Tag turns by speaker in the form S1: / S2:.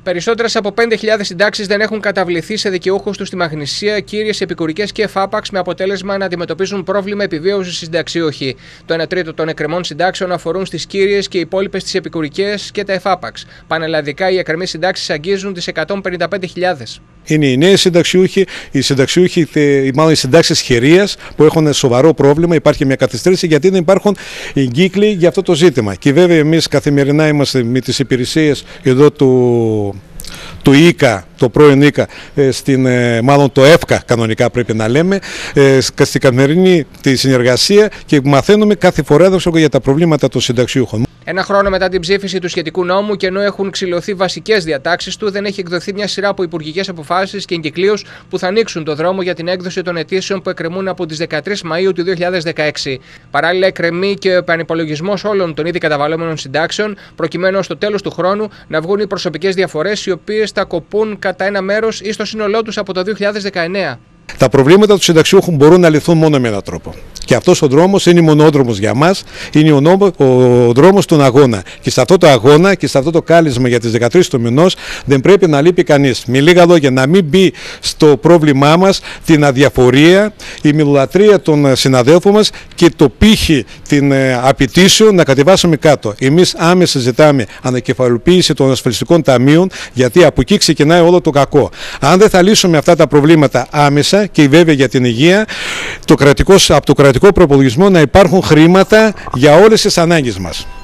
S1: Περισσότερες από 5.000 συντάξεις δεν έχουν καταβληθεί σε δικαιούχους τους στη Μαγνησία, κύριες, επικουρικές και εφάπαξ, με αποτέλεσμα να αντιμετωπίζουν πρόβλημα επιβίωσης οι συνταξιούχοι. Το 1 τρίτο των εκκρεμών συντάξεων αφορούν στις κύριες και οι υπόλοιπες τις επικουρικές και τα εφάπαξ. Πανελλαδικά, οι εκκρεμείς συντάξεις αγγίζουν τις 155.000.
S2: Είναι οι νέοι συνταξιούχοι, μάλλον οι συντάξεις χειρίας που έχουν σοβαρό πρόβλημα. Υπάρχει μια καθυστέρηση γιατί δεν υπάρχουν εγκύκλοι για αυτό το ζήτημα. Και βέβαια, εμείς καθημερινά είμαστε με τις υπηρεσίες εδώ του ΙΚΑ, το πρώην ΙΚΑ, μάλλον το ΕΦΚΑ κανονικά πρέπει να λέμε, στην καθημερινή τη συνεργασία και μαθαίνουμε κάθε φορά για τα προβλήματα των συνταξιούχων.
S1: Ένα χρόνο μετά την ψήφιση του σχετικού νόμου και ενώ έχουν ξυλωθεί βασικές διατάξεις του, δεν έχει εκδοθεί μια σειρά από υπουργικές αποφάσεις και εγκυκλίους που θα ανοίξουν το δρόμο για την έκδοση των αιτήσεων που εκκρεμούν από τις 13 Μαΐου του 2016. Παράλληλα, εκκρεμεί και ο επανυπολογισμός όλων των ήδη καταβαλλόμενων συντάξεων, προκειμένου στο τέλος του χρόνου να βγουν οι προσωπικές διαφορές, οι οποίες θα κοπούν κατά ένα μέρος ή στο σύνολό τους από το 2019.
S2: Τα προβλήματα του συνταξιούχου μπορούν να λυθούν μόνο με έναν τρόπο. Και αυτός ο δρόμος είναι μονόδρομος για μας, είναι ο δρόμος του αγώνα. Και σε αυτό το αγώνα και σε αυτό το κάλεσμα για τις 13 του μηνός δεν πρέπει να λείπει κανείς. Με λίγα λόγια, να μην μπει στο πρόβλημά μας την αδιαφορία, η μιλολατρεία των συναδέλφων μας και το πύχη την απαιτήσεων να κατεβάσουμε κάτω. Εμείς άμεσα ζητάμε ανακεφαλοποίηση των ασφαλιστικών ταμείων, γιατί από εκεί ξεκινάει όλο το κακό. Αν δεν θα λύσουμε αυτά τα προβλήματα άμεσα, και βέβαια για την υγεία, από το κρατικό προπολογισμό να υπάρχουν χρήματα για όλες τις ανάγκες μας.